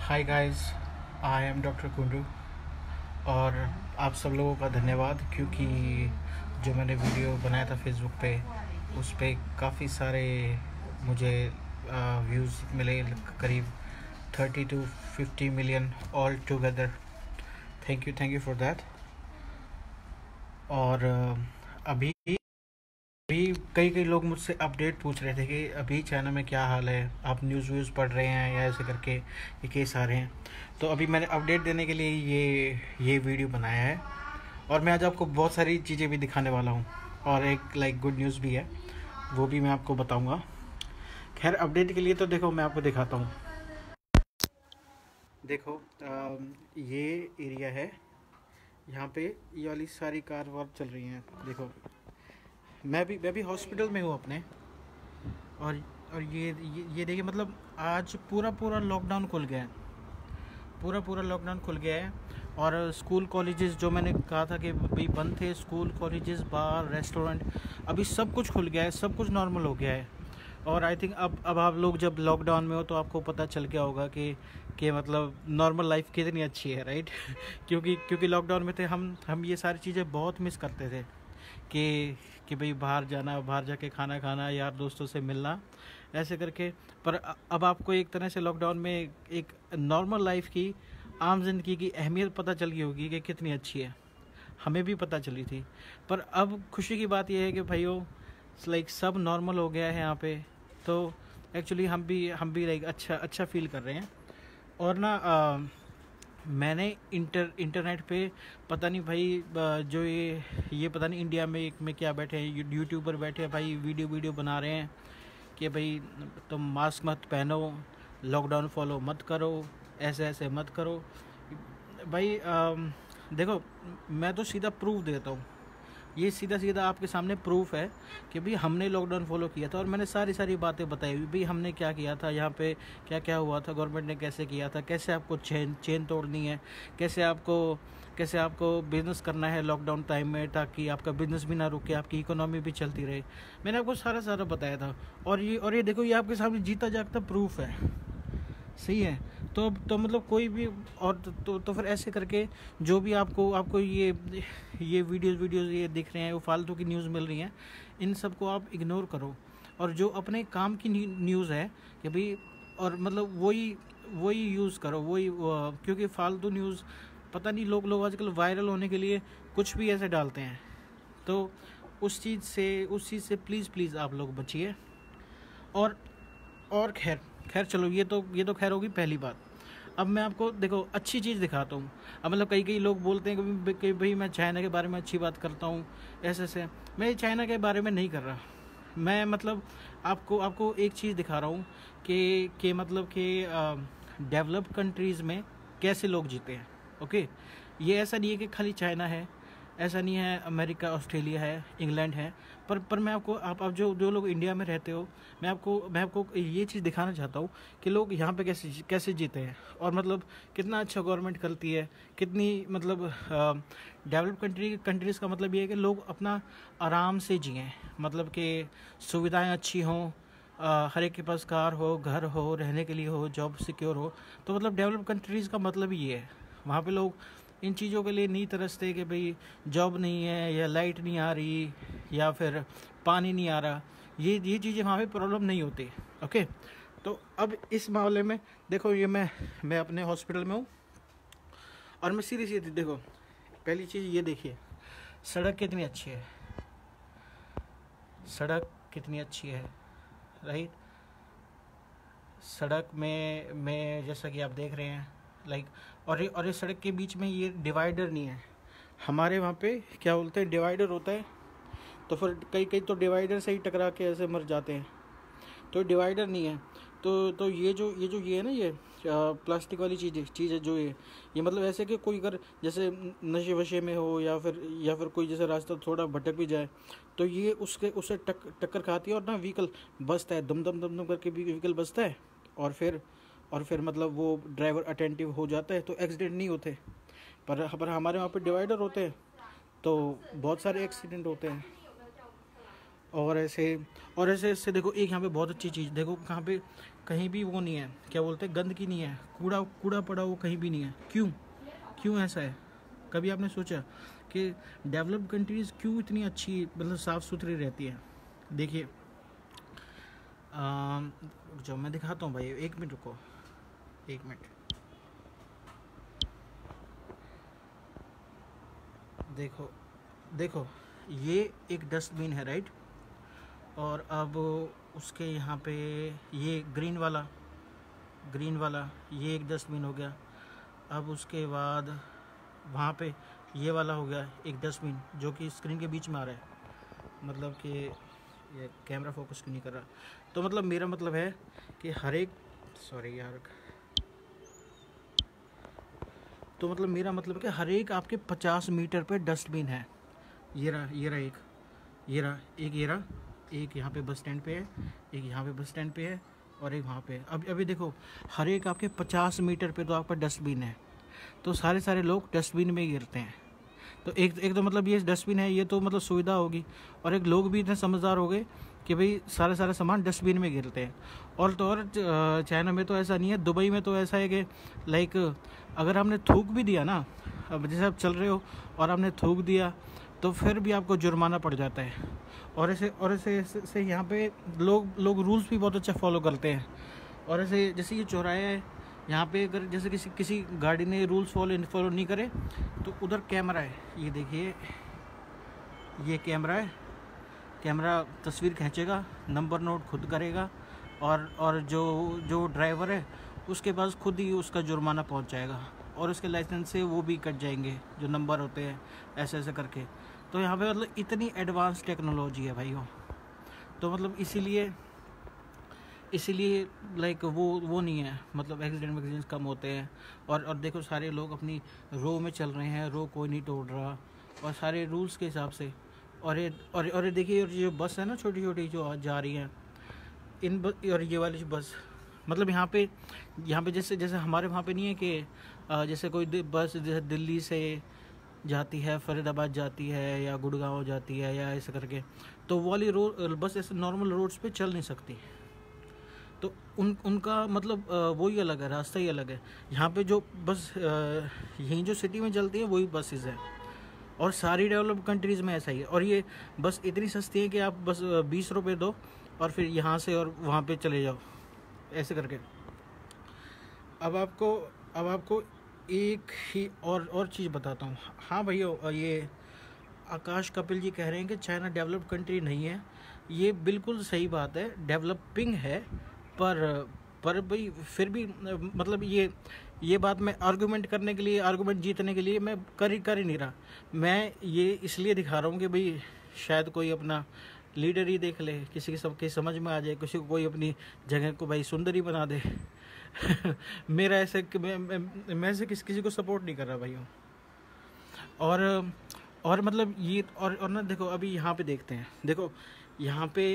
Hi guys, I am doctor Kundu. और आप सब लोगों का धन्यवाद, क्योंकि जो मैंने वीडियो बनाया था फेसबुक पे, उस पे काफ़ी सारे मुझे व्यूज़ मिले, करीब 30 to 50 million all together. Thank you for that. और अभी अभी कई कई लोग मुझसे अपडेट पूछ रहे थे कि अभी चाइना में क्या हाल है, आप न्यूज़ व्यूज़ पढ़ रहे हैं या ऐसे करके ये केस आ रहे हैं। तो अभी मैंने अपडेट देने के लिए ये वीडियो बनाया है। और मैं आज आपको बहुत सारी चीज़ें भी दिखाने वाला हूँ, और एक गुड न्यूज़ भी है, वो भी मैं आपको बताऊँगा। खैर, अपडेट के लिए तो देखो मैं आपको दिखाता हूँ। देखो, ये एरिया है, यहाँ पे ये वाली सारी कार वार चल रही हैं। देखो, मैं भी हॉस्पिटल में हूँ अपने। और और ये देखिए, मतलब आज पूरा लॉकडाउन खुल गया है, पूरा लॉकडाउन खुल गया है। और स्कूल कॉलेजेस, जो मैंने कहा था कि भाई बंद थे, स्कूल कॉलेजेस, बार, रेस्टोरेंट, अभी सब कुछ खुल गया है, सब कुछ नॉर्मल हो गया है। और आई थिंक अब आप लोग जब लॉकडाउन में हो तो आपको पता चल गया होगा कि मतलब नॉर्मल लाइफ कितनी अच्छी है, राइट। क्योंकि लॉकडाउन में थे हम ये सारी चीज़ें बहुत मिस करते थे कि भाई बाहर जाना, बाहर जाके खाना खाना, यार दोस्तों से मिलना, ऐसे करके। पर अब आपको एक तरह से लॉकडाउन में एक नॉर्मल लाइफ की, आम जिंदगी की अहमियत पता चल गई होगी कि कितनी अच्छी है। हमें भी पता चली थी। पर अब खुशी की बात यह है कि भाइयों, सब नॉर्मल हो गया है यहाँ पे। तो एक्चुअली हम भी अच्छा फील कर रहे हैं। और ना मैंने इंटरनेट पे, पता नहीं भाई, जो ये पता नहीं इंडिया में क्या बैठे हैं यूट्यूबर बैठे हैं भाई, वीडियो बना रहे हैं कि भाई तुम मास्क मत पहनो, लॉकडाउन फॉलो मत करो, ऐसे ऐसे मत करो। भाई देखो, मैं तो सीधा प्रूफ देता हूँ। ये सीधा आपके सामने प्रूफ है कि भाई हमने लॉकडाउन फॉलो किया था, और मैंने सारी बातें बताई भाई हमने क्या किया था, यहाँ पे क्या क्या हुआ था, गवर्नमेंट ने कैसे किया था, कैसे आपको चेन तोड़नी है, कैसे आपको बिजनेस करना है लॉकडाउन टाइम में, ताकि आपका बिजनेस भी ना रुके, आपकी इकोनॉमी भी चलती रहे। मैंने आपको सारा बताया था। और ये देखो, ये आपके सामने जीता जागता प्रूफ है। सही है। तो मतलब कोई भी, और तो फिर ऐसे करके जो भी आपको ये वीडियोस ये दिख रहे हैं, वो फालतू की न्यूज़ मिल रही हैं, इन सब को आप इग्नोर करो। और जो अपने काम की न्यूज़ है कि भाई, और मतलब वही यूज़ करो, क्योंकि फालतू न्यूज़, पता नहीं, लोग आजकल वायरल होने के लिए कुछ भी ऐसे डालते हैं। तो उस चीज़ से प्लीज़ आप लोग बचिए। और खैर चलो, ये तो खैर होगी पहली बात। अब मैं आपको देखो अच्छी चीज़ दिखाता हूँ। अब मतलब कई लोग बोलते हैं कि भाई मैं चाइना के बारे में अच्छी बात करता हूँ, ऐसे। मैं चाइना के बारे में नहीं कर रहा। मैं मतलब आपको एक चीज़ दिखा रहा हूँ कि मतलब कि डेवलप कंट्रीज़ में कैसे लोग जीते हैं। ओके, ये ऐसा नहीं है कि खाली चाइना है, ऐसा नहीं है, अमेरिका, ऑस्ट्रेलिया है, इंग्लैंड है। पर मैं आपको, आप जो लोग इंडिया में रहते हो, मैं आपको ये चीज़ दिखाना चाहता हूँ कि लोग यहाँ पे कैसे जीते हैं, और मतलब कितना अच्छा गवर्नमेंट करती है, कितनी मतलब डेवलप कंट्रीज़ का मतलब ये है कि लोग अपना आराम से जिएँ, मतलब कि सुविधाएं अच्छी हों, हर एक के पास कार हो, घर हो, रहने के लिए हो, जॉब सिक्योर हो। तो मतलब डेवलप कंट्रीज़ का मतलब ही ये है। वहाँ पे लोग इन चीज़ों के लिए नहीं तरसते कि भाई जॉब नहीं है, या लाइट नहीं आ रही, या फिर पानी नहीं आ रहा। ये चीज़ें वहाँ पे प्रॉब्लम नहीं होती। ओके, तो अब इस मामले में देखो, ये मैं अपने हॉस्पिटल में हूँ, और मैं सीधी देखो, पहली चीज़ ये देखिए, सड़क कितनी अच्छी है, सड़क कितनी अच्छी है, राइट। सड़क में जैसा कि आप देख रहे हैं, और ये सड़क के बीच में ये डिवाइडर नहीं है। हमारे वहाँ पे क्या बोलते हैं, डिवाइडर होता है, तो फिर कई तो डिवाइडर से ही टकरा के ऐसे मर जाते हैं। तो डिवाइडर नहीं है। तो ये है ना, ये प्लास्टिक वाली चीज़ है जो ये मतलब ऐसे कि कोई अगर जैसे नशे वशे में हो, या फिर कोई जैसे रास्ता थोड़ा भटक भी जाए, तो ये उससे टक्कर खाती है, और ना व्हीकल बसता है, दम करके व्हीकल बसता है, और फिर मतलब वो ड्राइवर अटेंटिव हो जाता है, तो एक्सीडेंट नहीं होते। पर हमारे वहाँ पे डिवाइडर होते हैं, तो बहुत सारे एक्सीडेंट होते हैं। और ऐसे इससे देखो, एक यहाँ पे बहुत अच्छी चीज़ देखो, कहाँ पे कहीं भी वो नहीं है, क्या बोलते हैं, गंदगी नहीं है, कूड़ा कूड़ा पड़ा वो कहीं भी नहीं है। क्यों क्यों ऐसा है? कभी आपने सोचा कि डेवलप्ड कंट्रीज़ क्यों इतनी अच्छी मतलब साफ़ सुथरी रहती है? देखिए जो मैं दिखाता हूँ भाई, 1 मिनट रुको, 1 मिनट। देखो देखो, ये एक डस्टबिन है, राइट? और अब उसके यहाँ पे ये ग्रीन वाला ये एक डस्टबिन हो गया। अब उसके बाद वहाँ पे ये वाला हो गया एक डस्टबिन, जो कि स्क्रीन के बीच में आ रहा है। मतलब कि ये कैमरा फोकस क्यों नहीं कर रहा? तो मतलब मेरा मतलब है कि हर एक, सॉरी यार, तो मतलब मेरा मतलब है कि हर एक आपके 50 मीटर पे डस्टबिन है। ये रहा एक, ये रहा एक यहाँ पे बस स्टैंड पे है, एक यहाँ पे बस स्टैंड पे है, और एक वहाँ पे। अभी देखो, हर एक आपके 50 मीटर पे तो आपका डस्टबिन है। तो सारे लोग डस्टबिन में गिरते हैं। तो एक तो मतलब ये डस्टबिन है, ये तो मतलब सुविधा होगी, और एक लोग भी इतने समझदार हो गए कि भाई सारे सामान डस्टबिन में गिरते हैं। और तो और चाइना में तो ऐसा नहीं है, दुबई में तो ऐसा है कि लाइक अगर आपने थूक भी दिया ना, अब जैसे आप चल रहे हो और आपने थूक दिया तो फिर भी आपको जुर्माना पड़ जाता है। और ऐसे यहाँ पे लोग रूल्स भी बहुत अच्छा फॉलो करते हैं। और ऐसे जैसे ये चौराहे है, यहाँ पे अगर जैसे किसी गाड़ी ने रूल्स फॉलो नहीं करे तो उधर कैमरा है, ये देखिए, ये कैमरा है, कैमरा तस्वीर खींचेगा, नंबर नोट खुद करेगा, और जो ड्राइवर है उसके पास खुद ही उसका जुर्माना पहुंच जाएगा, और उसके लाइसेंस से वो भी कट जाएंगे जो नंबर होते हैं, ऐसे करके। तो यहाँ पे मतलब इतनी एडवांस टेक्नोलॉजी है भाइयों। तो मतलब इसीलिए लाइक वो नहीं है, मतलब एक्सीडेंट कम होते हैं। और देखो सारे लोग अपनी रो में चल रहे हैं, रो कोई नहीं तोड़ रहा, और सारे रूल्स के हिसाब से। और ये देखिए, जो बस है ना छोटी छोटी जो जा रही हैं, और ये वाली जो बस, मतलब यहाँ पे जैसे हमारे वहाँ पे नहीं है कि जैसे कोई बस जैसे दिल्ली से जाती है, फरीदाबाद जाती है, या गुड़गांव जाती है, या ऐसे करके, तो वो वाली बस ऐसे नॉर्मल रोड्स पे चल नहीं सकती। तो उनका मतलब वही अलग है, रास्ता ही अलग है। यहाँ पे जो बस यहीं जो सिटी में चलती है वही बसेस है, और सारी डेवलप्ड कंट्रीज़ में ऐसा ही है। और ये बस इतनी सस्ती है कि आप बस 20 रुपये दो और फिर यहाँ से और वहाँ पे चले जाओ, ऐसे करके। अब आपको एक ही और चीज़ बताता हूँ। हाँ भैया, ये आकाश कपिल जी कह रहे हैं कि चाइना डेवलप्ड कंट्री नहीं है। ये बिल्कुल सही बात है, डेवलपिंग है, पर भाई फिर भी मतलब ये बात मैं आर्गूमेंट जीतने के लिए मैं कर ही नहीं रहा। मैं ये इसलिए दिखा रहा हूँ कि भाई शायद कोई अपना लीडर ही देख ले, किसी सबके समझ में आ जाए, किसी को कोई अपनी जगह को भाई सुंदर ही बना दे। मेरा ऐसे कि मैं ऐसे किसी को सपोर्ट नहीं कर रहा भाइयों। और मतलब ये और ना देखो, अभी यहाँ पे देखते हैं, देखो यहाँ पे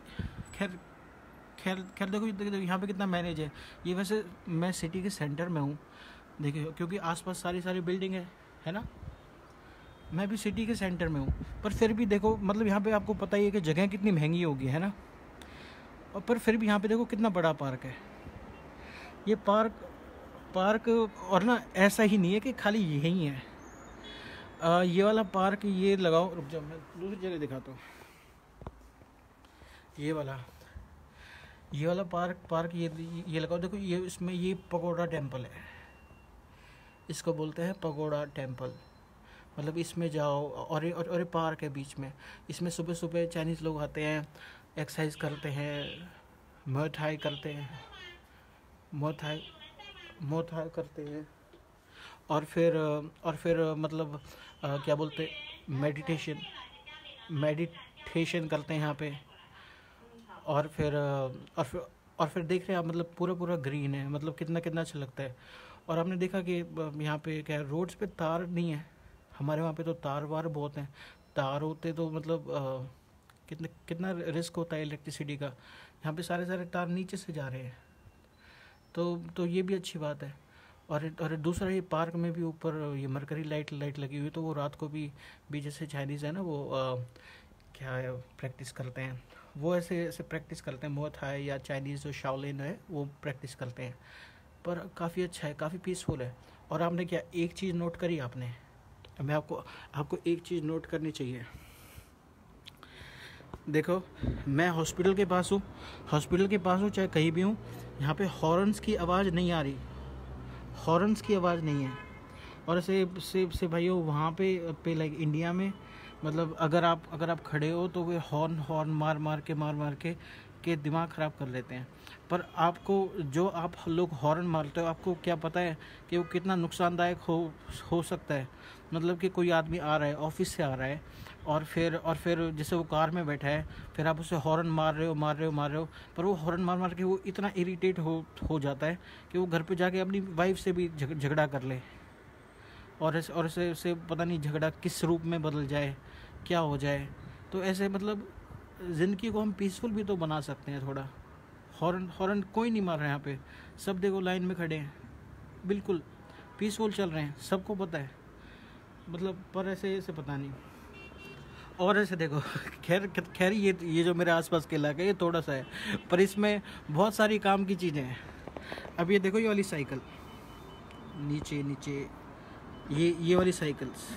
खैर देखो यहाँ पे कितना मैनेज है। ये वैसे मैं सिटी के सेंटर में हूँ, देखिए, क्योंकि आसपास सारी बिल्डिंग है ना। मैं भी सिटी के सेंटर में हूँ, पर फिर भी देखो मतलब यहाँ पे आपको पता ही है कि जगह कितनी महंगी होगी, है ना। और पर फिर भी यहाँ पे देखो कितना बड़ा पार्क है। ये पार्क और ना ऐसा ही नहीं है कि खाली यही है। ये वाला पार्क, ये लगाओ, रुक जाओ मैं दूसरी जगह दिखाता हूँ। ये वाला पार्क ये लगाओ, देखो ये इसमें ये पगोड़ा टेम्पल है, इसको बोलते हैं पगोड़ा टेम्पल। मतलब इसमें जाओ, और ये पार्क है बीच में। इसमें सुबह सुबह चाइनीज़ लोग आते हैं, एक्सरसाइज करते हैं, मुए थाई करते हैं, और फिर मतलब क्या बोलते, मेडिटेशन करते हैं यहाँ पे। और फिर देख रहे हैं आप, मतलब पूरा ग्रीन है, मतलब कितना अच्छा लगता है। और आपने देखा कि यहाँ पे क्या रोड्स पे तार नहीं है, हमारे वहाँ पे तो तार वार बहुत हैं। तार होते तो मतलब कितना रिस्क होता है इलेक्ट्रिसिटी का। यहाँ पे सारे तार नीचे से जा रहे हैं, तो ये भी अच्छी बात है। और दूसरा, ये पार्क में भी ऊपर ये मरकरी लाइट लगी हुई, तो वो रात को भी जैसे चाइनीज़ है ना, वो क्या है, प्रैक्टिस करते हैं। वो ऐसे ऐसे प्रैक्टिस करते हैं, मुआ थाई या चाइनीज़ जो शाओलिन है वो प्रैक्टिस करते हैं। पर काफ़ी अच्छा है, काफ़ी पीसफुल है। और आपने क्या एक चीज़ नोट करी आपने, मैं आपको एक चीज़ नोट करनी चाहिए। देखो, मैं हॉस्पिटल के पास हूँ, चाहे कहीं भी हूँ, यहाँ पे हॉर्न्स की आवाज़ नहीं आ रही, हॉर्न्स की आवाज़ नहीं है। और से भाइयों वहाँ पे लाइक इंडिया में मतलब अगर आप खड़े हो तो वे हॉर्न मार के दिमाग ख़राब कर लेते हैं। पर आपको जो आप लोग हॉर्न मारते हो, आपको क्या पता है कि वो कितना नुकसानदायक हो सकता है। मतलब कि कोई आदमी आ रहा है, ऑफिस से आ रहा है, और फिर जैसे वो कार में बैठा है, फिर आप उसे हॉर्न मार रहे हो, पर वो हॉर्न मार के वो इतना इरिटेट हो जाता है कि वो घर पे जाके अपनी वाइफ से भी झगड़ा कर ले, और ऐसे पता नहीं झगड़ा किस रूप में बदल जाए, क्या हो जाए। तो ऐसे मतलब ज़िंदगी को हम पीसफुल भी तो बना सकते हैं थोड़ा। हॉर्न कोई नहीं मार रहा है यहाँ पे, सब देखो लाइन में खड़े हैं, बिल्कुल पीसफुल चल रहे हैं, सबको पता है मतलब। पर ऐसे पता नहीं। और ऐसे देखो खैर ये जो मेरे आसपास के इलाका है ये थोड़ा सा है, पर इसमें बहुत सारी काम की चीज़ें हैं। अब ये देखो, ये वाली साइकिल नीचे ये वाली साइकिल्स,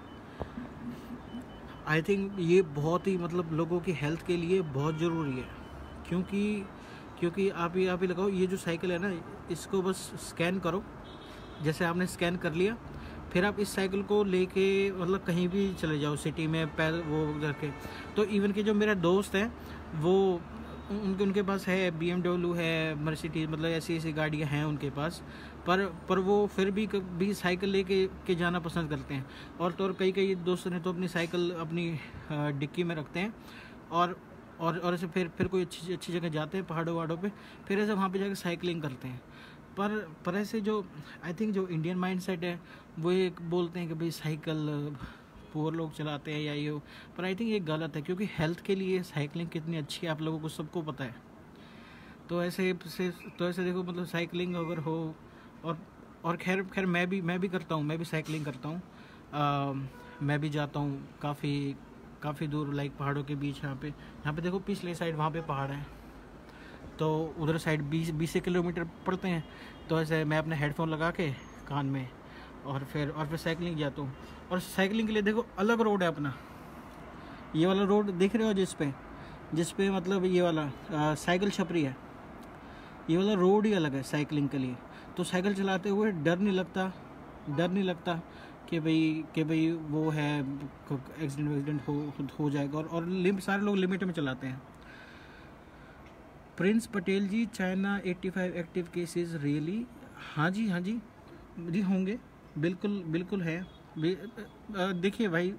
आई थिंक ये बहुत ही मतलब लोगों की हेल्थ के लिए बहुत ज़रूरी है। क्योंकि आप ही लगाओ, ये जो साइकिल है ना, इसको बस स्कैन करो, जैसे आपने स्कैन कर लिया, फिर आप इस साइकिल को लेके मतलब कहीं भी चले जाओ सिटी में पैर वो करके। तो इवन के जो मेरा दोस्त है वो उनके पास है BMW है, मर्सिडीज, मतलब ऐसी गाड़ियाँ हैं उनके पास, पर वो फिर भी साइकिल लेके जाना पसंद करते हैं। और तो और कई दोस्तों ने तो अपनी साइकिल अपनी डिक्की में रखते हैं, और ऐसे फिर कोई अच्छी जगह जाते हैं पहाड़ों वहाड़ों पे, फिर ऐसे वहाँ पे जाकर साइकिलिंग करते हैं। पर ऐसे जो आई थिंक जो इंडियन माइंडसेट है वो ये बोलते हैं कि भाई साइकिल पुअर लोग चलाते हैं या ये, पर आई थिंक ये गलत है, क्योंकि हेल्थ के लिए साइकिलिंग कितनी अच्छी है आप लोगों को सबको पता है। तो ऐसे देखो मतलब साइकिलिंग अगर हो, और खैर मैं भी करता हूँ, मैं भी साइकिलिंग करता हूँ। मैं भी जाता हूँ काफ़ी दूर, लाइक पहाड़ों के बीच। यहाँ पे देखो पिछले साइड वहाँ पे पहाड़ हैं, तो उधर साइड 20 किलोमीटर पड़ते हैं। तो ऐसे मैं अपने हेडफोन लगा के कान में और फिर साइकिलिंग जाता हूँ। और साइकिलिंग के लिए देखो अलग रोड है अपना, ये वाला रोड देख रहे हो जिस पे मतलब ये वाला साइकिल छपरी है, ये वाला रोड ही अलग है साइकिलिंग के लिए। तो साइकिल चलाते हुए डर नहीं लगता कि भाई वो है एक्सीडेंट हो जाएगा। और सारे लोग लिमिट में चलाते हैं। Prince Patel ji, China 85 active cases really? हाँ जी होंगे, बिल्कुल है। देखिए भाई,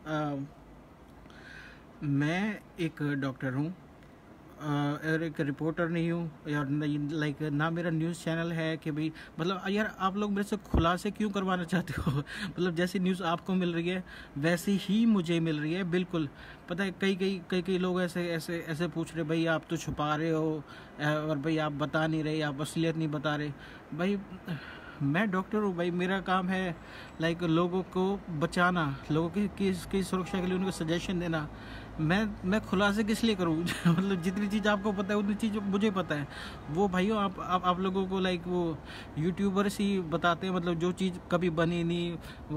मैं एक डॉक्टर हूँ और एक रिपोर्टर नहीं हूँ, या लाइक ना मेरा न्यूज़ चैनल है कि भाई मतलब यार आप लोग मेरे से खुलासे क्यों करवाना चाहते हो मतलब जैसी न्यूज़ आपको मिल रही है वैसी ही मुझे मिल रही है, बिल्कुल। पता है कई लोग ऐसे पूछ रहे, भाई आप तो छुपा रहे हो और भाई आप बता नहीं रहे, आप असलियत नहीं बता रहे। भाई मैं डॉक्टर हूँ भाई, मेरा काम है लाइक लोगों को बचाना, लोगों की सुरक्षा के लिए उनको सजेशन देना। मैं खुलासे किस लिए करूँ मतलब जितनी चीज़ आपको पता है उतनी चीज़ मुझे पता है। वो भाइयों आप लोगों को लाइक वो यूट्यूबर्स ही बताते हैं, मतलब जो चीज़ कभी बनी नहीं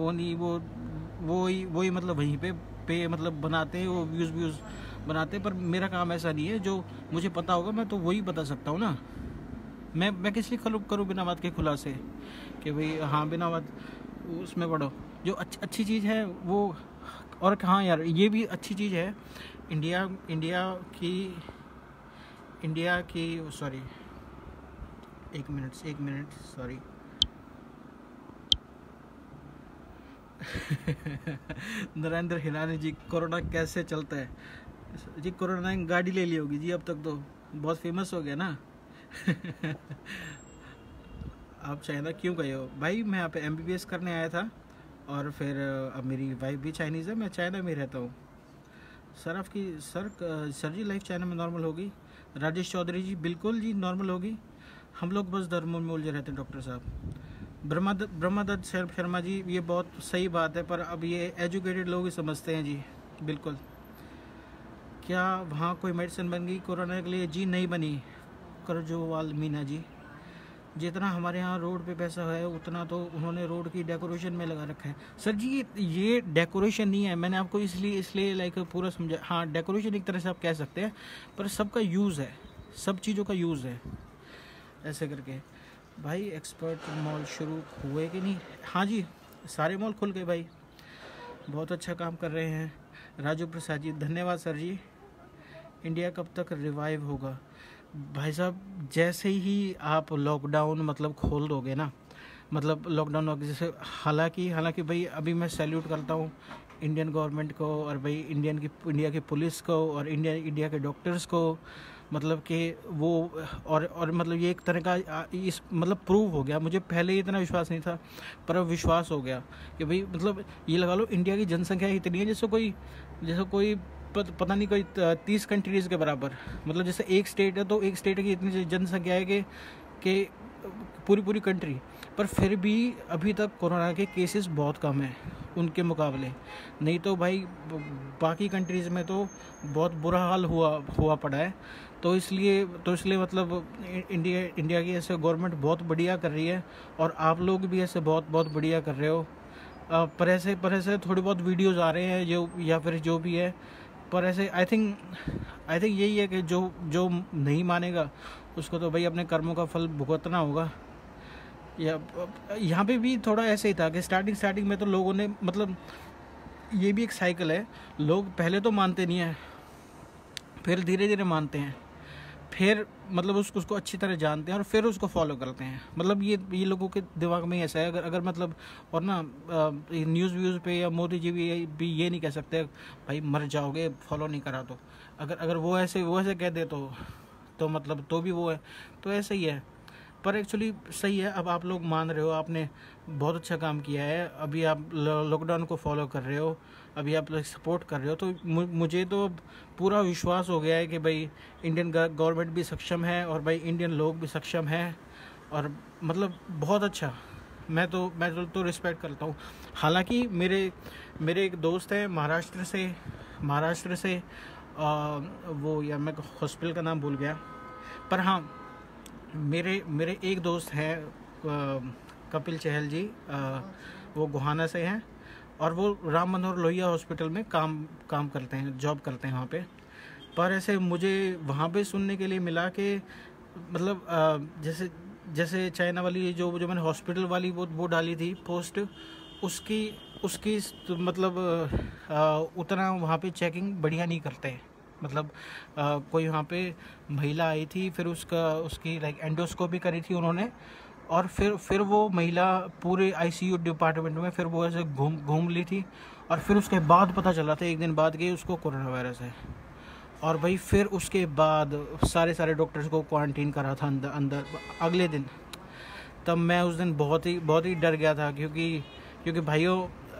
वही मतलब वहीं पे मतलब बनाते हैं, वो व्यूज़ बनाते हैं। पर मेरा काम ऐसा नहीं है, जो मुझे पता होगा मैं तो वही बता सकता हूँ ना। मैं किस लिए करूँ बिना बात के खुलासे कि भाई हाँ बिना बात उसमें पढ़ो। जो अच्छी चीज़ है वो, और हाँ यार ये भी अच्छी चीज़ है इंडिया की सॉरी एक minute sorry Narendra Hirani ji, corona कैसे चलता है जी? कोरोना ने गाड़ी ले ली होगी जी, अब तक तो बहुत फेमस हो गया ना आप चाइना क्यों गए हो? भाई मैं यहाँ पे MBBS करने आया था, और फिर अब मेरी वाइफ भी चाइनीज़ है, मैं चाइना में रहता हूँ। सर जी लाइफ चाइना में नॉर्मल होगी? राजेश चौधरी जी, बिल्कुल जी नॉर्मल होगी। हम लोग बस धर्मों में उलझे रहते हैं डॉक्टर साहब। ब्रह्मदत्त शर्मा जी, ये बहुत सही बात है, पर अब ये एजुकेटेड लोग ही समझते हैं जी, बिल्कुल। क्या वहाँ कोई मेडिसिन बन गई कोरोना के लिए? जी नहीं बनी करजोवाल मीना जी। जितना हमारे यहाँ रोड पे पैसा है उतना तो उन्होंने रोड की डेकोरेशन में लगा रखा है। सर जी ये डेकोरेशन नहीं है, मैंने आपको इसलिए लाइक पूरा समझा। हाँ डेकोरेशन एक तरह से आप कह सकते हैं, पर सबका यूज़ है, सब चीज़ों का यूज़ है ऐसे करके। भाई एक्सपर्ट मॉल शुरू हुए कि नहीं? हाँ जी सारे मॉल खुल गए भाई, बहुत अच्छा काम कर रहे हैं। राजू प्रसाद जी धन्यवाद सर जी। इंडिया कब तक रिवाइव होगा? भाई साहब जैसे ही आप लॉकडाउन मतलब खोल दोगे ना, मतलब लॉकडाउन जैसे, हालांकि भाई अभी मैं सैल्यूट करता हूँ इंडियन गवर्नमेंट को, और भाई इंडिया की पुलिस को, और इंडिया के डॉक्टर्स को, मतलब कि वो और मतलब ये एक तरह का इस मतलब प्रूव हो गया। मुझे पहले इतना विश्वास नहीं था, पर अब विश्वास हो गया कि भाई मतलब ये लगा लो इंडिया की जनसंख्या इतनी है जैसे कोई पता नहीं कोई 30 कंट्रीज़ के बराबर। मतलब जैसे एक स्टेट है तो एक स्टेट की इतनी जनसंख्या है कि पूरी कंट्री, पर फिर भी अभी तक कोरोना के केसेस बहुत कम हैं उनके मुकाबले। नहीं तो भाई बाकी कंट्रीज़ में तो बहुत बुरा हाल हुआ पड़ा है। तो इसलिए मतलब इंडिया की ऐसे गवर्नमेंट बहुत बढ़िया कर रही है, और आप लोग भी ऐसे बहुत बढ़िया कर रहे हो। पर ऐसे थोड़ी बहुत वीडियोज़ आ रहे हैं जो, या फिर जो भी है, पर ऐसे आई थिंक यही है कि जो नहीं मानेगा उसको तो भाई अपने कर्मों का फल भुगतना होगा। या यहाँ पे भी थोड़ा ऐसे ही था कि स्टार्टिंग में तो लोगों ने मतलब, ये भी एक साइकिल है, लोग पहले तो मानते नहीं हैं, फिर धीरे धीरे मानते हैं, फिर मतलब उसको अच्छी तरह जानते हैं और फिर उसको फॉलो करते हैं। मतलब ये लोगों के दिमाग में ऐसा है। अगर मतलब, और ना न्यूज़ व्यूज़ पे या मोदी जी भी ये नहीं कह सकते भाई मर जाओगे फॉलो नहीं करा तो। अगर वो ऐसे कह दे तो मतलब तो भी वो है, तो ऐसे ही है। पर एक्चुअली सही है, अब आप लोग मान रहे हो, आपने बहुत अच्छा काम किया है। अभी आप लॉकडाउन को फॉलो कर रहे हो, अभी आप लोग सपोर्ट कर रहे हो, तो मुझे तो पूरा विश्वास हो गया है कि भाई इंडियन गवर्नमेंट भी सक्षम है और भाई इंडियन लोग भी सक्षम हैं। और मतलब बहुत अच्छा, मैं तो रिस्पेक्ट करता हूँ। हालांकि मेरे एक दोस्त हैं महाराष्ट्र से वो, या मैं हॉस्पिटल का नाम भूल गया, पर हाँ मेरे एक दोस्त हैं कपिल चहल जी, वो गोहाना से हैं, और वो राम मनोहर लोहिया हॉस्पिटल में काम करते हैं, जॉब करते हैं वहाँ पे। पर ऐसे मुझे वहाँ पे सुनने के लिए मिला कि मतलब जैसे चाइना वाली जो मैंने हॉस्पिटल वाली वो डाली थी पोस्ट, उसकी मतलब उतना वहाँ पे चेकिंग बढ़िया नहीं करते हैं। मतलब कोई वहाँ पे महिला आई थी, फिर उसकी लाइक एंडोस्कोपी करी थी उन्होंने, और फिर वो महिला पूरे आईसीयू डिपार्टमेंट में फिर वो ऐसे घूम ली थी, और फिर उसके बाद पता चला था एक दिन बाद कि उसको कोरोना वायरस है। और भाई फिर उसके बाद सारे डॉक्टर्स को क्वारंटीन करा था अंदर अगले दिन। तब मैं उस दिन बहुत ही डर गया था, क्योंकि भाइयों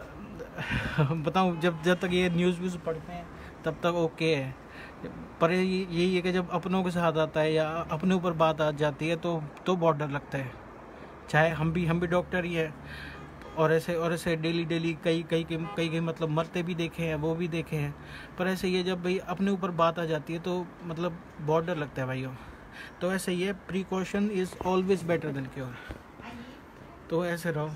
बताऊं, जब तक ये न्यूज़ व्यूज़ पढ़ते हैं तब तक ओके है, पर यही है कि जब अपनों के साथ आता है या अपने ऊपर बात आ जाती है तो बहुत डर लगता है। चाहे हम भी डॉक्टर ही है, और ऐसे डेली कई मतलब मरते भी देखे हैं, वो भी देखे हैं, पर ऐसे ये जब भाई अपने ऊपर बात आ जाती है तो मतलब बहुत डर लगता है भाइयों। तो ऐसे ये precaution is always better than cure, तो ऐसे रहो।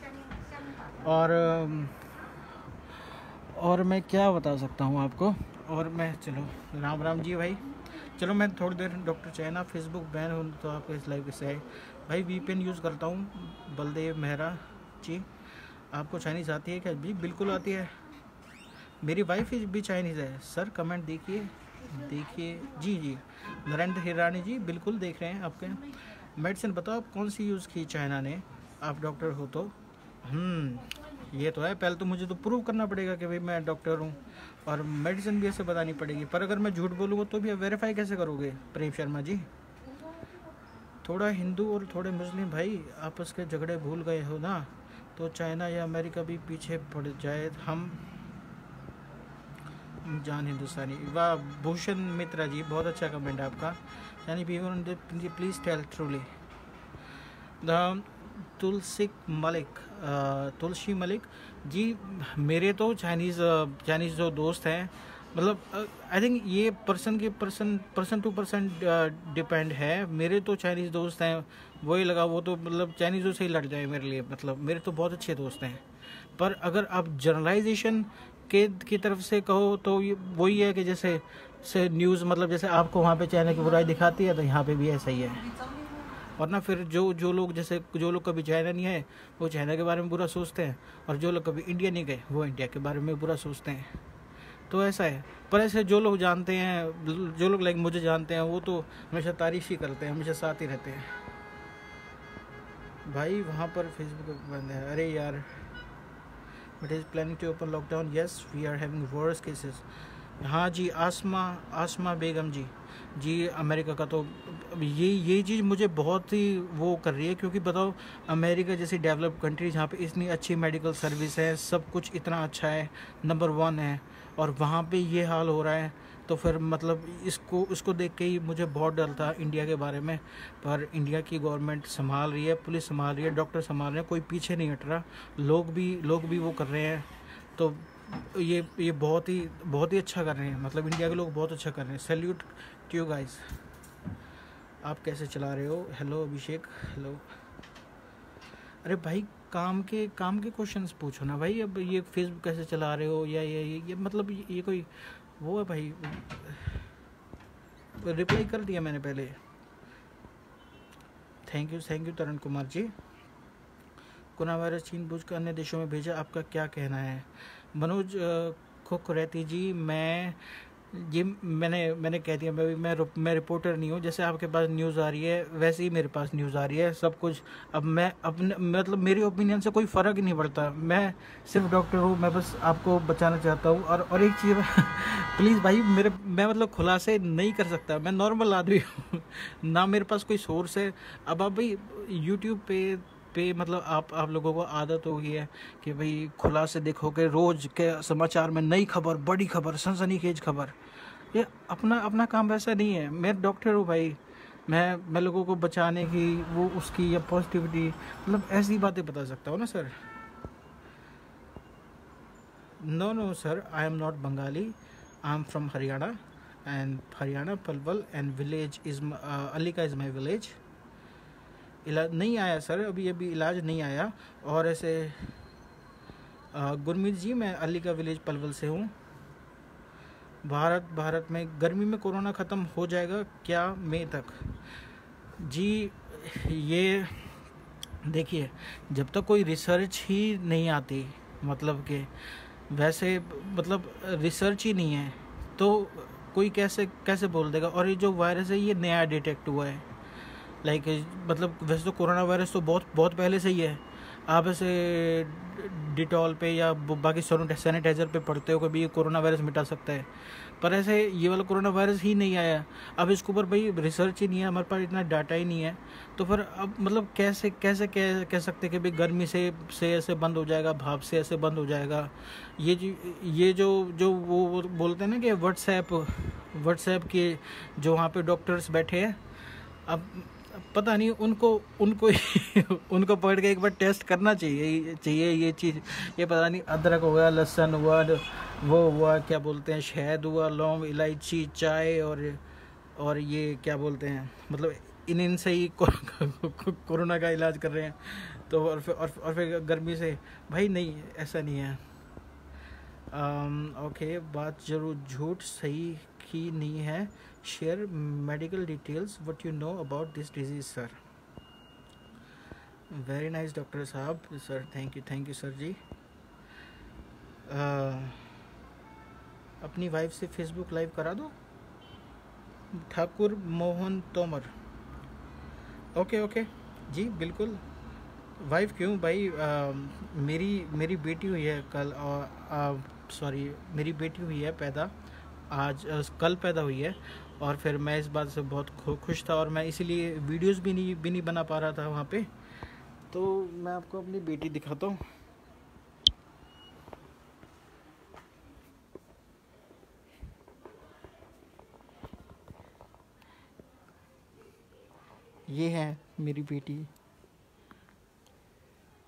और मैं क्या बता सकता हूँ आपको, और मैं चलो राम जी भाई, चलो मैं थोड़ी देर डॉक्टर चाइना फेसबुक बैन हो तो आपको इस लाइव से भाई VPN यूज़ करता हूँ। बलदेव मेहरा जी, आपको चाइनीज़ आती है क्या? जी बिल्कुल आती है, मेरी वाइफ भी चाइनीज़ है सर। कमेंट देखिए जी नरेंद्र हिरानी जी बिल्कुल देख रहे हैं आपके। मेडिसिन बताओ आप कौन सी यूज़ की चाइना ने, आप डॉक्टर हो तो। ये तो है, पहले तो मुझे तो प्रूव करना पड़ेगा कि भाई मैं डॉक्टर हूँ, और मेडिसिन भी ऐसे बतानी पड़ेगी। पर अगर मैं झूठ बोलूँगा तो भी वेरीफाई कैसे करोगे प्रेम शर्मा जी? थोड़ा हिंदू और थोड़े मुस्लिम भाई आपस के झगड़े भूल गए हो ना, तो चाइना या अमेरिका भी पीछे पड़ जाए। हम जान हिंदुस्तानी, वाह भूषण मित्रा जी बहुत अच्छा कमेंट आपका। यानी please tell truly the Tulsi Malik ji. मेरे तो चाइनीज़ जो दोस्त हैं मतलब आई थिंक ये पर्सन टू पर्सन डिपेंड है। मेरे तो चाइनीज़ दोस्त हैं, वही लगा वो तो मतलब चाइनीज़ों से ही लड़ जाए मेरे लिए, मतलब मेरे तो बहुत अच्छे दोस्त हैं। पर अगर आप जनरलाइजेशन के की तरफ से कहो तो ये वही है कि जैसे से न्यूज़, मतलब जैसे आपको वहाँ पे चाइना की बुराई दिखाती है तो यहाँ पे भी ऐसा ही है। और ना फिर जो लोग जैसे जो लोग कभी चाइना नहीं है वो चाइना के बारे में बुरा सोचते हैं, और जो लोग कभी इंडिया नहीं गए वो इंडिया के बारे में बुरा सोचते हैं। तो ऐसा है। पर ऐसे जो लोग जानते हैं, जो लोग लाइक मुझे जानते हैं, वो तो हमेशा तारीफ ही करते हैं, हमेशा साथ ही रहते हैं। भाई वहाँ पर फेसबुक बंद है, अरे यार। But is planning to open lockdown, yes we are having worse cases. हाँ जी, आसमा बेगम जी अमेरिका का तो ये चीज़ मुझे बहुत ही वो कर रही है, क्योंकि बताओ अमेरिका जैसी डेवलप्ड कंट्री जहाँ पे इतनी अच्छी मेडिकल सर्विस है, सब कुछ इतना अच्छा है, नंबर 1 है, और वहाँ पे ये हाल हो रहा है। तो फिर मतलब इसको देख के ही मुझे बहुत डर था इंडिया के बारे में। पर इंडिया की गवर्नमेंट संभाल रही है, पुलिस संभाल रही है, डॉक्टर संभाल रहे हैं, कोई पीछे नहीं हट रहा, लोग भी वो कर रहे हैं। तो ये बहुत ही अच्छा कर रहे हैं, मतलब इंडिया के लोग बहुत अच्छा कर रहे हैं। Salute to you guys. आप कैसे चला रहे हो? Hello Abhishek, hello. अरे भाई काम के क्वेश्चंस पूछो ना भाई। अब ये फेसबुक कैसे चला रहे हो या ये मतलब ये कोई वो है भाई? रिप्लाई कर दिया मैंने पहले। Thank you Tarun Kumar ji. Corona virus चीन बूझ कर अन्य देशों में भेजा, आपका क्या कहना है? मनोज खुकरेती जी, मैंने कह दिया, मैं रिपोर्टर नहीं हूँ। जैसे आपके पास न्यूज़ आ रही है वैसे ही मेरे पास न्यूज़ आ रही है, सब कुछ। अब मैं अपने मतलब मेरी ओपिनियन से कोई फ़र्क ही नहीं पड़ता, मैं सिर्फ डॉक्टर हूँ, मैं बस आपको बचाना चाहता हूँ। और एक चीज़ प्लीज़ भाई, मैं मतलब खुलासे नहीं कर सकता, मैं नॉर्मल आदमी हूँ ना मेरे पास कोई सोर्स है। अब आप भाई यूट्यूब पे मतलब आप लोगों को आदत हो गई है कि भाई खुलासे देखोगे, रोज के समाचार में नई खबर, बड़ी खबर, सनसनीखेज खबर। ये अपना काम वैसा नहीं है। मैं डॉक्टर हूँ भाई, मैं लोगों को बचाने की वो उसकी या पॉजिटिविटी मतलब ऐसी बातें बता सकता हूँ ना sir. No sir, I am not Bengali, I am from Haryana, and Haryana Palwal and village is Alika is my village. इलाज नहीं आया सर, अभी इलाज नहीं आया। और ऐसे गुरमीत जी, मैं अली का विलेज पलवल से हूँ। भारत में गर्मी में कोरोना ख़त्म हो जाएगा क्या मई तक? जी ये देखिए, जब तक कोई रिसर्च ही नहीं आती, मतलब कि वैसे मतलब रिसर्च ही नहीं है तो कोई कैसे बोल देगा। और ये जो वायरस है ये नया डिटेक्ट हुआ है, लाइक मतलब वैसे तो कोरोना वायरस तो बहुत पहले से ही है। आप ऐसे डिटॉल पे या बाकी सैनिटाइज़र पे पढ़ते हो कभी ये कोरोना वायरस मिटा सकता है, पर ऐसे ये वाला कोरोना वायरस ही नहीं आया। अब इसके ऊपर भाई रिसर्च ही नहीं है, हमारे पास इतना डाटा ही नहीं है। तो फिर अब मतलब कैसे कह सकते कि भाई गर्मी से ऐसे बंद हो जाएगा, भाप से ऐसे बंद हो जाएगा। ये जो वो बोलते हैं ना कि व्हाट्सएप के जो वहाँ पे डॉक्टर्स बैठे हैं, अब पता नहीं उनको उनको पकड़ के एक बार टेस्ट करना चाहिए ये चीज़। ये पता नहीं अदरक हुआ, लहसुन हुआ, वो हुआ क्या बोलते हैं, शहद हुआ, लौंग, इलायची, चाय, और ये क्या बोलते हैं, मतलब इनसे ही कोरोना का इलाज कर रहे हैं। तो और फिर गर्मी से भाई नहीं, ऐसा नहीं है। ओके, बात जरूर झूठ सही ही नहीं है। Share medical details what you know about this disease sir. Very nice doctor साहब सर, थैंक यू सर जी। अपनी वाइफ से फेसबुक लाइव करा दो। ठाकुर मोहन तोमर, ओके जी बिल्कुल। वाइफ क्यों भाई, मेरी बेटी हुई है कल, और सॉरी मेरी बेटी हुई है पैदा, कल पैदा हुई है। और फिर मैं इस बात से बहुत खुश था, और मैं इसीलिए वीडियोस भी नहीं बना पा रहा था वहाँ पे। तो मैं आपको अपनी बेटी दिखाता हूँ। ये है मेरी बेटी।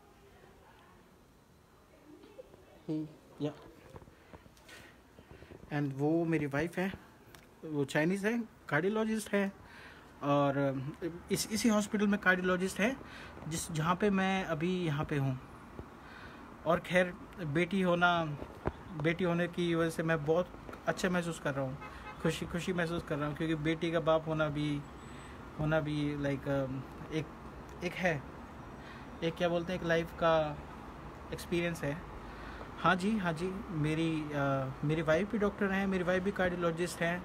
या एंड वो मेरी वाइफ है, वो चाइनीज़ है, कार्डियोलॉजिस्ट है। और इसी हॉस्पिटल में कार्डियोलॉजिस्ट है जहाँ पे मैं अभी यहाँ पे हूँ। और खैर बेटी होने की वजह से मैं बहुत अच्छा महसूस कर रहा हूँ, खुशी महसूस कर रहा हूँ, क्योंकि बेटी का बाप होना भी लाइक एक है, एक क्या बोलते हैं, एक लाइफ का एक्सपीरियंस है। हाँ जी, मेरी वाइफ भी डॉक्टर हैं, मेरी वाइफ भी कार्डियोलॉजिस्ट हैं।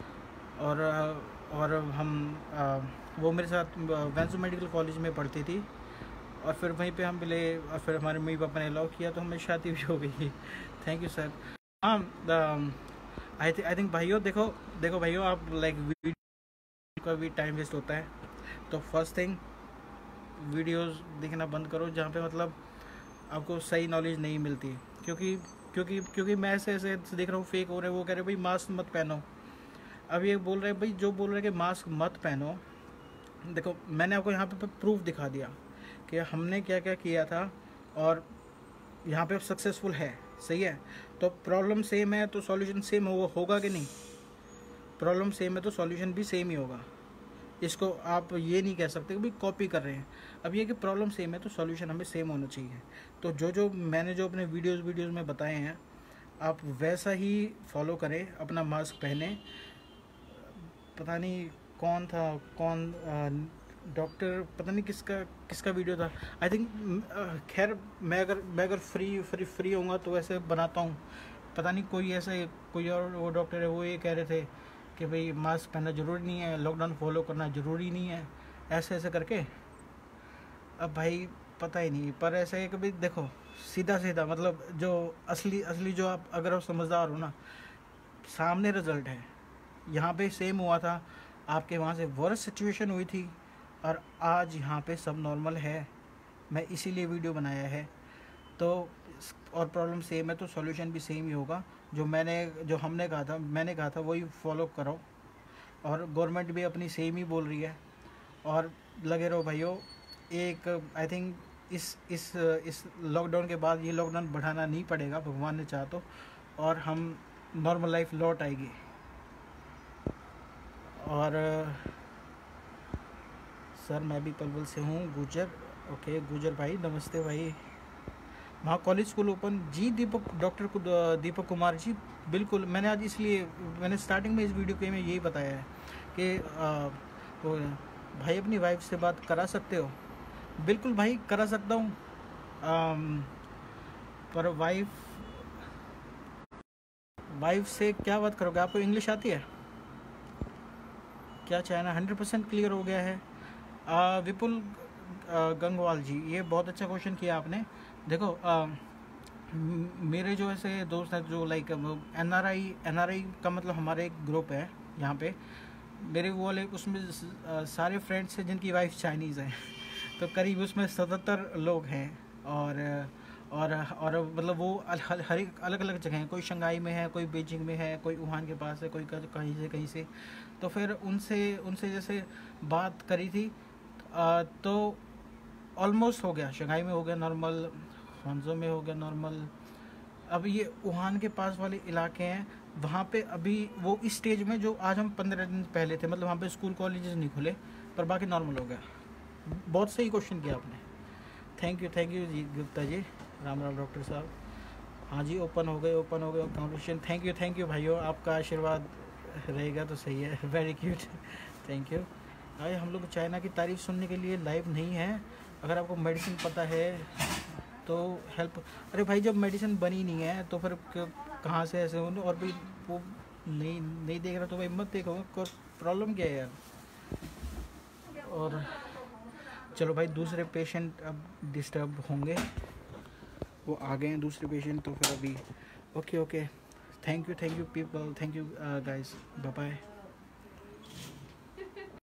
और वो मेरे साथ वेंसो मेडिकल कॉलेज में पढ़ती थी, और फिर वहीं पे हम मिले, और फिर हमारे मम्मी पापा ने अलाउ किया तो हमें शादी भी हो गई। Thank you sir. हाँ, आई थिंक भाइयों, देखो भाइयों, आप लाइक वीडियो का भी टाइम वेस्ट होता है, तो फर्स्ट थिंग वीडियोस देखना बंद करो जहाँ पे मतलब आपको सही नॉलेज नहीं मिलती। क्योंकि मैं ऐसे देख रहा हूँ फेक हो रहे हैं। वो कह रहे भाई मास्क मत पहनो, अब ये बोल रहे हैं भाई, जो बोल रहे हैं कि मास्क मत पहनो। देखो मैंने आपको यहाँ पे प्रूफ दिखा दिया कि हमने क्या क्या किया था, और यहाँ पे सक्सेसफुल है, सही है। तो प्रॉब्लम सेम है तो सॉल्यूशन सेम होगा कि नहीं? प्रॉब्लम सेम है तो सॉल्यूशन भी सेम ही होगा। इसको आप ये नहीं कह सकते कि भाई कॉपी कर रहे हैं। अब ये कि प्रॉब्लम सेम है तो सॉल्यूशन हमें सेम होना चाहिए। तो जो मैंने जो अपने वीडियोज़ में बताए हैं, आप वैसा ही फॉलो करें, अपना मास्क पहने। पता नहीं कौन डॉक्टर, पता नहीं किसका वीडियो था, आई थिंक। खैर मैं अगर फ्री होऊंगा तो वैसे बनाता हूँ। पता नहीं कोई और वो डॉक्टर है, वो ये कह रहे थे कि भाई मास्क पहनना ज़रूरी नहीं है, लॉकडाउन फॉलो करना ज़रूरी नहीं है, ऐसे करके। अब भाई पता ही नहीं, पर ऐसा है कि भाई देखो सीधा मतलब जो असली जो आप अगर आप समझदार हो ना, सामने रिजल्ट है। यहाँ पे सेम हुआ था, आपके वहाँ से वर्स्ट सिचुएशन हुई थी, और आज यहाँ पे सब नॉर्मल है। मैं इसीलिए वीडियो बनाया है। तो और प्रॉब्लम सेम है तो सॉल्यूशन भी सेम ही होगा। जो हमने कहा था, मैंने कहा था, वही फॉलो करो। और गवर्नमेंट भी अपनी सेम ही बोल रही है। और लगे रहो भाइयों। एक आई थिंक इस लॉकडाउन के बाद ये लॉकडाउन बढ़ाना नहीं पड़ेगा, भगवान ने चाहा तो, और हम नॉर्मल लाइफ लौट आएगी। और सर मैं भी पलवल से हूँ, गुजर। ओके गुजर भाई, नमस्ते भाई। वहाँ कॉलेज स्कूल ओपन जी, दीपक कुमार जी, बिल्कुल। मैंने आज इसलिए मैंने स्टार्टिंग में इस वीडियो के में यही बताया है कि भाई अपनी वाइफ से बात करा सकते हो। बिल्कुल भाई करा सकता हूँ, पर वाइफ से क्या बात करोगे? आपको इंग्लिश आती है क्या? चाइना 100% क्लियर हो गया है। विपुल गंगवाल जी, ये बहुत अच्छा क्वेश्चन किया आपने। देखो मेरे जो ऐसे दोस्त हैं जो लाइक एनआरआई का मतलब हमारे एक ग्रुप है यहाँ पे, मेरे वो वाले उसमें सारे फ्रेंड्स हैं जिनकी वाइफ चाइनीज़ है। तो करीब उसमें 77 लोग हैं। और मतलब वो हर एक अलग अलग जगह हैं। कोई शंघाई में है, कोई बीजिंग में है, कोई वुहान के पास है, कोई कहीं से। तो फिर उनसे जैसे बात करी थी, तो ऑलमोस्ट हो गया। शंघाई में हो गया नॉर्मल, हांगझो में हो गया नॉर्मल। अब ये वुहान के पास वाले इलाके हैं, वहाँ पे अभी वो इस स्टेज में जो आज हम 15 दिन पहले थे, मतलब वहाँ पे स्कूल कॉलेजेस नहीं खुले, पर बाकी नॉर्मल हो गया। बहुत सही क्वेश्चन किया आपने। थैंक यू जी गुप्ता जी। राम डॉक्टर साहब। हाँ जी, ओपन हो गए कॉन्वर्सेशन। थैंक यू भाइयों, आपका आशीर्वाद रहेगा तो सही है। Very cute, thank you. आज हम लोग चाइना की तारीफ सुनने के लिए लाइव नहीं है। अगर आपको मेडिसिन पता है तो हेल्प। अरे भाई जब मेडिसिन बनी नहीं है तो फिर कहाँ से ऐसे हो? और भाई वो नहीं देख रहा तो भाई मत देखो, प्रॉब्लम क्या है यार। और चलो भाई, दूसरे पेशेंट अब डिस्टर्ब होंगे, वो आ गए हैं दूसरे पेशेंट, तो फिर अभी okay. Thank you people, thank you guys, bye bye.